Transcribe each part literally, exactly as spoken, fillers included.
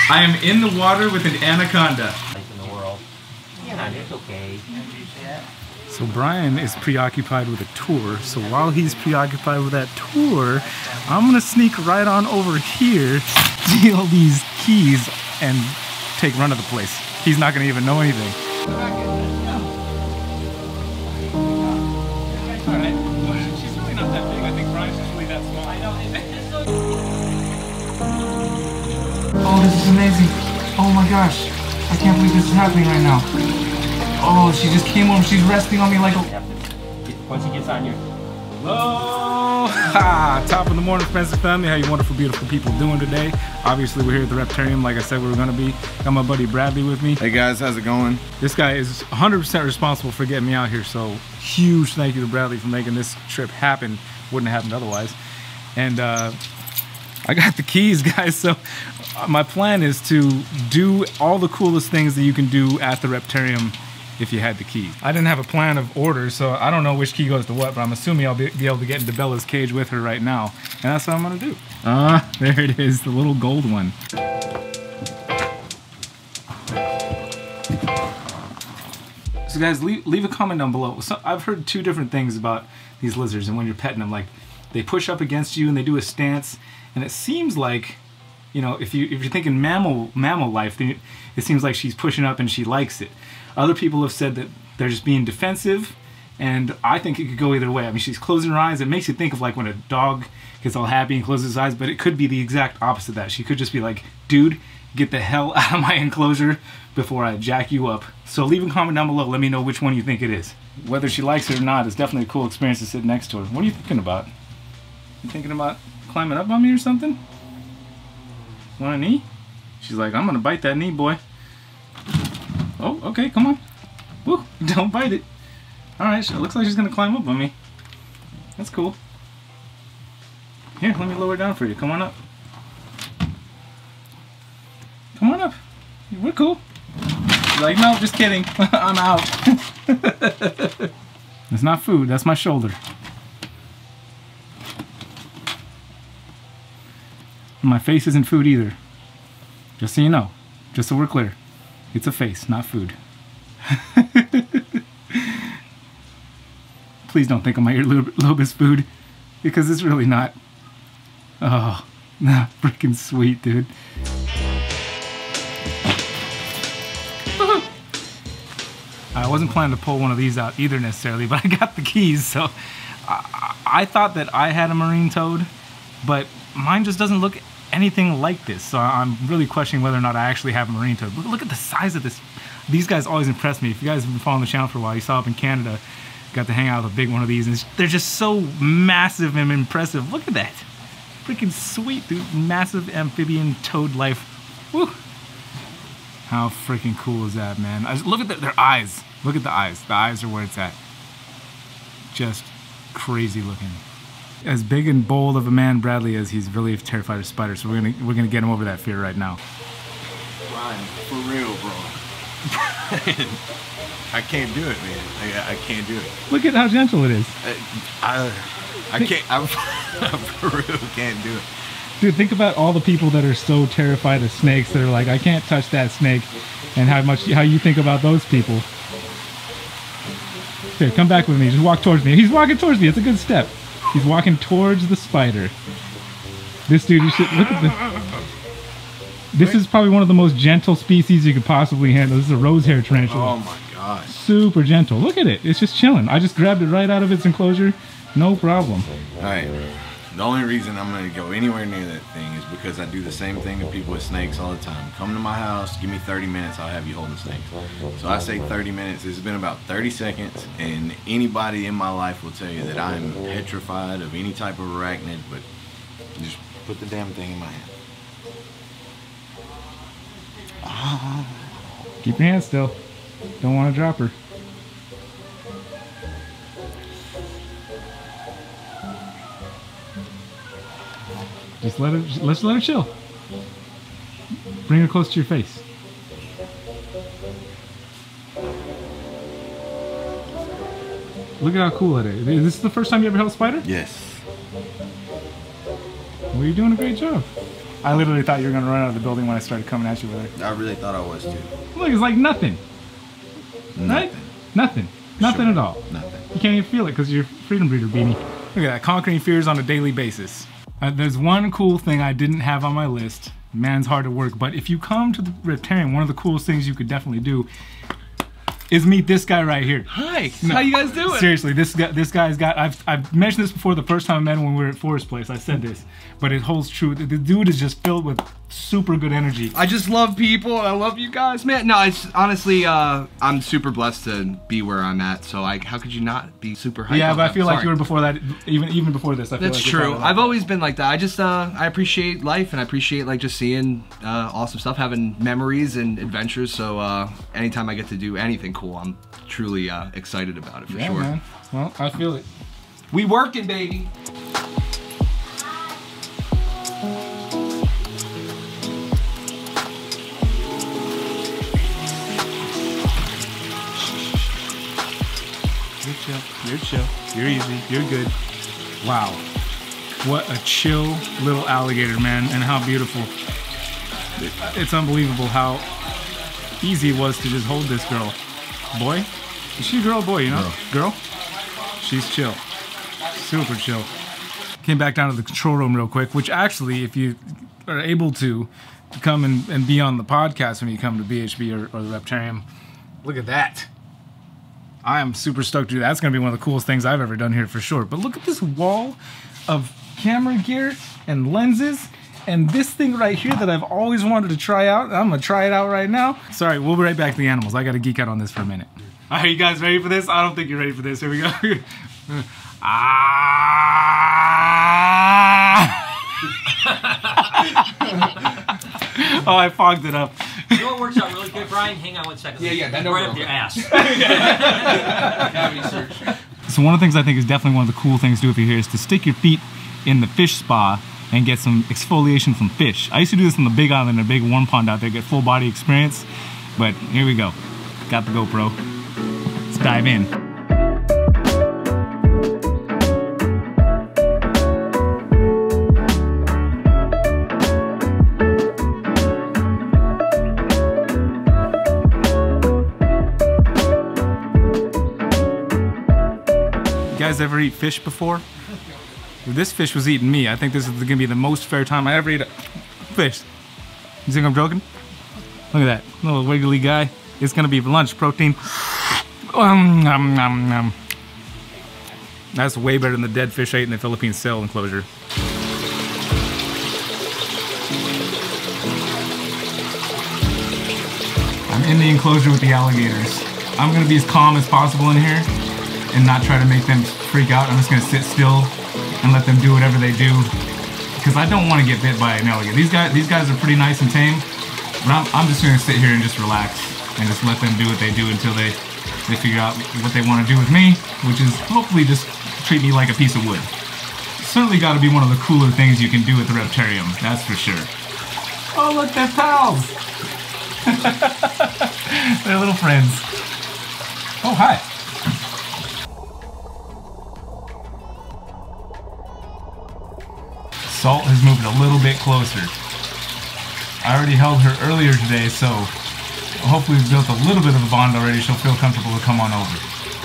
I am in the water with an anaconda. In the world. Yeah, it's okay. So Brian is preoccupied with a tour, so while he's preoccupied with that tour, I'm gonna sneak right on over here, steal these keys, and take run of the place. He's not gonna even know anything. Alright, she's really not that big. I think Brian's just really that small. I know. Oh, this is amazing. Oh my gosh. I can't believe this is happening right now. Oh, she just came over. She's resting on me like a... Once he gets on your... Hello! Ha! Top of the morning, friends and family. How you wonderful, beautiful people doing today? Obviously, we're here at the Reptarium, like I said we were going to be. Got my buddy Bradley with me. Hey guys, how's it going? This guy is one hundred percent responsible for getting me out here, so huge thank you to Bradley for making this trip happen. Wouldn't have happened otherwise. And uh, I got the keys, guys, so my plan is to do all the coolest things that you can do at the Reptarium if you had the key. I didn't have a plan of order, so I don't know which key goes to what, but I'm assuming I'll be, be able to get into Bella's cage with her right now. And that's what I'm gonna do. Ah, uh, there it is, the little gold one. So guys, leave, leave a comment down below. So I've heard two different things about these lizards and when you're petting them. Like, they push up against you and they do a stance, and it seems like, you know, if, you, if you're thinking mammal, mammal life, then it seems like she's pushing up and she likes it. Other people have said that they're just being defensive, and I think it could go either way. I mean, she's closing her eyes. It makes you think of like when a dog gets all happy and closes his eyes, but it could be the exact opposite of that. She could just be like, dude, get the hell out of my enclosure before I jack you up. So leave a comment down below. Let me know which one you think it is. Whether she likes it or not, it's definitely a cool experience to sit next to her. What are you thinking about? You thinking about climbing up on me or something? Want a knee? She's like, I'm gonna bite that knee, boy. Oh, okay, come on. Woo, don't bite it. Alright, it looks like she's gonna climb up on me. That's cool. Here, let me lower it down for you. Come on up. Come on up. We're cool. She's like, no, just kidding. I'm out. It's not food, that's my shoulder. My face isn't food either. Just so you know. Just so we're clear. It's a face, not food. Please don't think of my earlobe as food, because it's really not. Oh, nah, freaking sweet, dude. I wasn't planning to pull one of these out either necessarily, but I got the keys, so I, I thought that I had a marine toad, but mine just doesn't look anything like this, so I'm really questioning whether or not I actually have a marine toad. Look, look at the size of this. These guys always impress me. If you guys have been following the channel for a while, you saw up in Canada, got to hang out with a big one of these, and they're just so massive and impressive. Look at that. Freaking sweet, dude. Massive amphibian toad life. Woo. How freaking cool is that, man? I just, look at the, their eyes. Look at the eyes. The eyes are where it's at. Just crazy looking. As big and bold of a man Bradley is, he's really terrified of spiders, so we're gonna we're gonna get him over that fear right now. Brian, for real, bro. I can't do it, man. I, I can't do it. Look at how gentle it is. I I, I can't. I, I for real can't do it. Dude, think about all the people that are so terrified of snakes that are like, I can't touch that snake, and how much how you think about those people. Here, come back with me. Just walk towards me. He's walking towards me. It's a good step. He's walking towards the spider. This dude, you should look at the. This is probably one of the most gentle species you could possibly handle. This is a rose hair tarantula. Oh my gosh. Super gentle. Look at it. It's just chilling. I just grabbed it right out of its enclosure. No problem. Alright. The only reason I'm going to go anywhere near that thing is because I do the same thing to people with snakes all the time. Come to my house, give me thirty minutes, I'll have you holding snakes. So I say thirty minutes, it's been about thirty seconds, and anybody in my life will tell you that I'm petrified of any type of arachnid, but just put the damn thing in my hand. Oh. Keep your hand still. Don't want to drop her. Just let her, let's let her chill. Bring her close to your face. Look at how cool it is. Is this the first time you ever held a spider? Yes. Well, you're doing a great job. I literally thought you were gonna run out of the building when I started coming at you with her. I really thought I was too. Look, it's like nothing. Nothing. Right? Nothing. Nothing Sure. at all. Nothing. You can't even feel it because you're Freedom Breeder beanie. Look at that, conquering fears on a daily basis. Uh, there's one cool thing I didn't have on my list. Man's hard to work, but if you come to the Reptarium, one of the coolest things you could definitely do is meet this guy right here. Hi, No, how you guys doing? Seriously, this guy, this guy's got. I've I've mentioned this before. The first time I met him when we were at Forest Place, I said this, but it holds true. The, the dude is just filled with super good energy. I just love people. I love you guys, man. No, it's honestly, uh, I'm super blessed to be where I'm at. So, like, how could you not be super hyped? Yeah, up? but I feel like Sorry. you were before that. Even even before this, I feel That's like you're true. probably like I've that. always been like that. I just, uh, I appreciate life and I appreciate like just seeing uh, awesome stuff, having memories and adventures. So, uh, anytime I get to do anything cool, I'm truly uh, excited about it for Yeah, sure. man. Well, I feel it. We working, baby. You're chill. You're chill. You're easy. You're good. Wow. What a chill little alligator, man, and how beautiful. It's unbelievable how easy it was to just hold this girl. Boy? Is she a girl or boy, you know? Girl? girl? She's chill. Super chill. Came back down to the control room real quick, which actually, if you are able to come and, and be on the podcast when you come to B H B or, or the Reptarium, look at that. I am super stoked to do that. That's going to be one of the coolest things I've ever done here for sure. But look at this wall of camera gear and lenses and this thing right here that I've always wanted to try out. I'm going to try it out right now. Sorry, we'll be right back to the animals. I got to geek out on this for a minute. All right, you guys ready for this? I don't think you're ready for this. Here we go. Ah! Oh, I fogged it up. You know what works out really good, Brian? Hang on one second. Yeah, yeah, bend over right up real your quick. ass. So one of the things I think is definitely one of the cool things to do if you're here is to stick your feet in the fish spa and get some exfoliation from fish. I used to do this on the Big Island, a big warm pond out there, get full body experience. But here we go. Got the GoPro. Let's dive in. You guys ever eat fish before? This fish was eating me. I think this is gonna be the most fair time I ever eat a fish. You think I'm joking? Look at that little wiggly guy. It's gonna be lunch protein. Um, nom, nom, nom. That's way better than the dead fish I ate in the Philippine cell enclosure. I'm in the enclosure with the alligators. I'm gonna be as calm as possible in here and not try to make them freak out. I'm just gonna sit still and let them do whatever they do, because I don't want to get bit by an alligator. These guys, these guys are pretty nice and tame, but I'm, I'm just gonna sit here and just relax and just let them do what they do until they, they figure out what they want to do with me, which is hopefully just treat me like a piece of wood. Certainly got to be one of the cooler things you can do at the Reptarium, that's for sure. Oh look, they're pals! They're little friends. Oh, hi. Salt has moved a little bit closer. I already held her earlier today, so hopefully we've built a little bit of a bond already. She'll feel comfortable to come on over.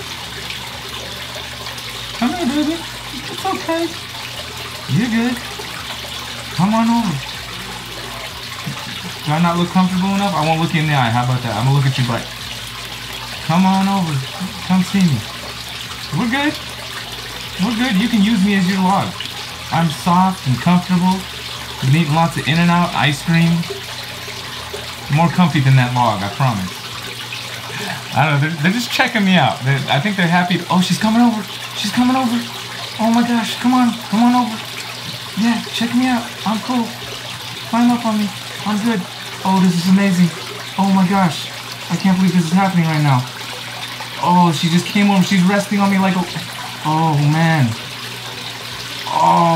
Come here, baby. It's okay. You're good. Come on over. Do I not look comfortable enough? I won't look you in the eye. How about that? I'm gonna look at your butt. Come on over. Come see me. We're good. We're good. You can use me as your log. I'm soft and comfortable. Been eating lots of In-N-Out, ice cream. More comfy than that log, I promise. I don't know, they're, they're just checking me out. They're, I think they're happy. Oh, she's coming over. She's coming over. Oh my gosh, come on, come on over. Yeah, check me out. I'm cool. Climb up on me. I'm good. Oh, this is amazing. Oh my gosh. I can't believe this is happening right now. Oh, she just came over. She's resting on me like a... Oh, man. Oh.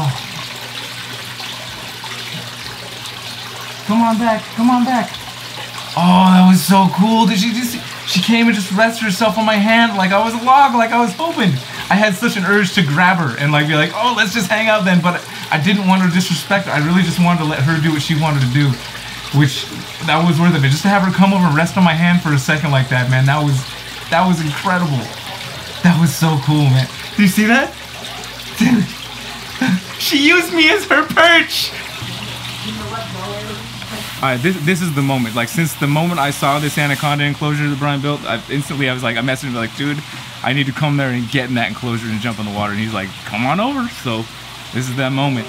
Come on back. Come on back. Oh, that was so cool. Did she just... She came and just rested herself on my hand like I was a log, like I was hoping. I had such an urge to grab her and like be like, oh, let's just hang out then. But I didn't want to disrespect her. I really just wanted to let her do what she wanted to do, which that was worth it. Just to have her come over and rest on my hand for a second like that, man, that was that was incredible. That was so cool, man. Do you see that? Dude, she used me as her perch. Alright, this this is the moment. Like, since the moment I saw this anaconda enclosure that Brian built, I instantly I was like, I messaged him like, dude, I need to come there and get in that enclosure and jump in the water. And he's like, come on over. So this is that moment.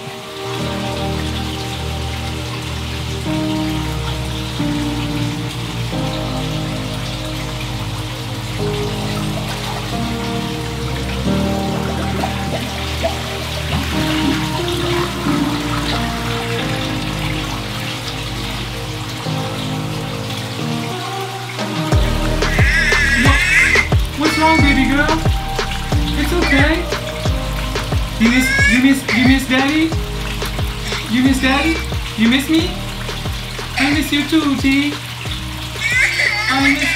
What's wrong, baby girl? It's okay. You miss, you miss, you miss daddy? You miss daddy? You miss me? I miss you too, T. I miss...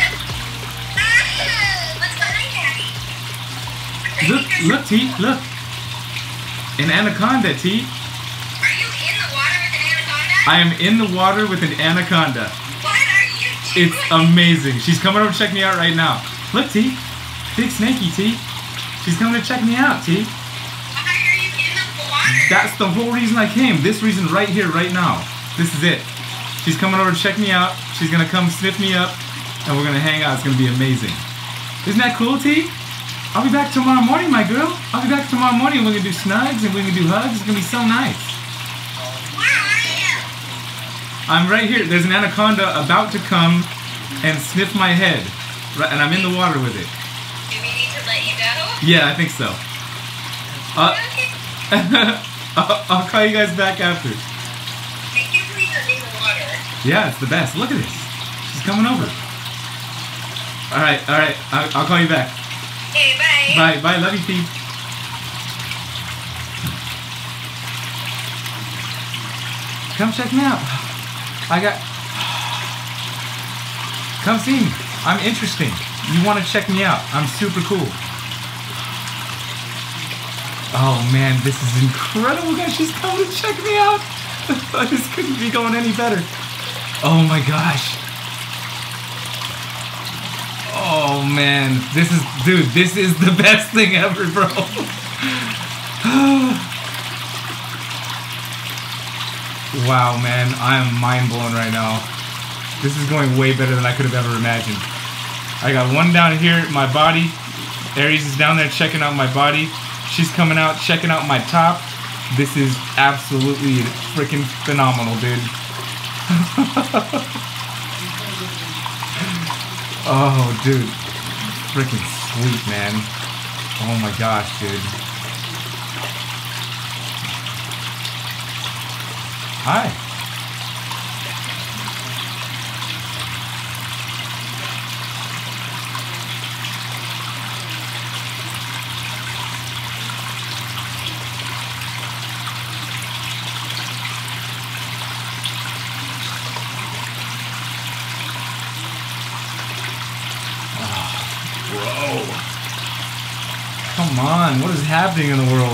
Look, look, T, look. An anaconda, T. Are you in the water with an anaconda? I am in the water with an anaconda. What are you doing? It's amazing. She's coming over to check me out right now. Look, T. Big snaky, T. She's coming to check me out, T. Why are you in the water? That's the whole reason I came. This reason right here, right now. This is it. She's coming over to check me out. She's gonna come sniff me up, and we're gonna hang out. It's gonna be amazing. Isn't that cool, T? I'll be back tomorrow morning, my girl. I'll be back tomorrow morning, and we're gonna do snugs, and we're gonna do hugs. It's gonna be so nice. Where are you? I'm right here. There's an anaconda about to come and sniff my head, right, and I'm in the water with it. Do we need to let you go? Yeah, I think so. Uh, Okay. I'll, I'll call you guys back after. Thank you for being in the water. Yeah, it's the best. Look at this. She's coming over. All right, all right. I'll, I'll call you back. Okay, bye. Bye, bye. Love you, T. Come check me out. I got... Come see me. I'm interesting. You want to check me out. I'm super cool. Oh, man, this is incredible, guys. She's coming to check me out. This couldn't be going any better. Oh, my gosh. Oh, man. This is... Dude, this is the best thing ever, bro. Wow, man. I am mind blown right now. This is going way better than I could have ever imagined. I got one down here, my body. Aries is down there checking out my body. She's coming out, checking out my top. This is absolutely freaking phenomenal, dude. Oh, dude. Freaking sweet, man. Oh my gosh, dude. Hi. Bro. Come on, what is happening in the world?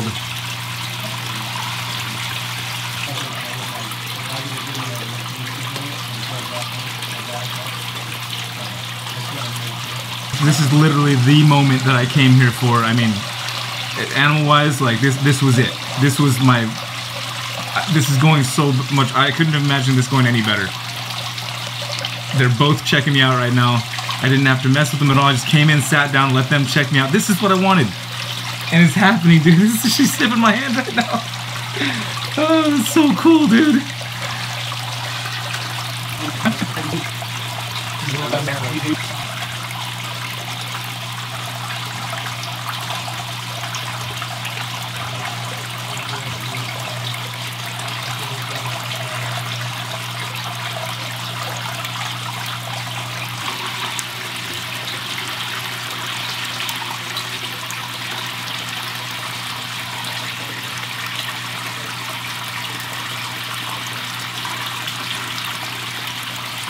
This is literally the moment that I came here for. I mean, animal-wise, like this this was it. This was my this is going so much. I couldn't have imagined this going any better. They're both checking me out right now. I didn't have to mess with them at all. I just came in, sat down, let them check me out. This is what I wanted. And it's happening, dude. This is, she's sniffing my hand right now. Oh, it's so cool, dude.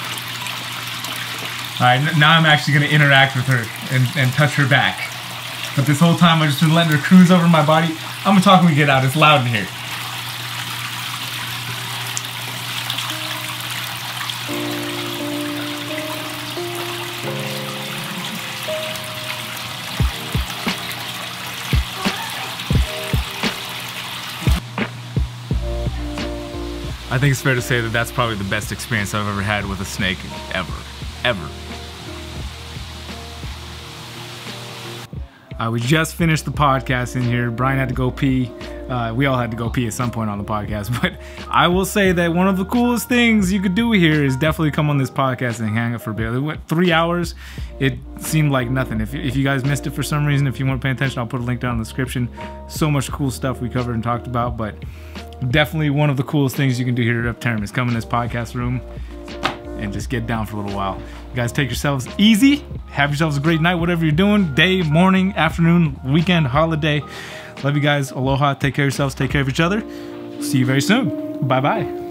Alright, now I'm actually going to interact with her and, and touch her back. But this whole time I've just been letting her cruise over my body. I'm gonna talk when we get out. It's loud in here. I think it's fair to say that that's probably the best experience I've ever had with a snake, ever, ever. Uh, we just finished the podcast in here. Brian had to go pee. Uh, we all had to go pee at some point on the podcast. But I will say that one of the coolest things you could do here is definitely come on this podcast and hang out for a bit. It went three hours. It seemed like nothing. If, if you guys missed it for some reason, if you weren't paying attention, I'll put a link down in the description. So much cool stuff we covered and talked about. But definitely one of the coolest things you can do here at Reptarium is come in this podcast room and just get down for a little while. You guys take yourselves easy. Have yourselves a great night, whatever you're doing. Day, morning, afternoon, weekend, holiday. Love you guys. Aloha. Take care of yourselves. Take care of each other. See you very soon. Bye-bye.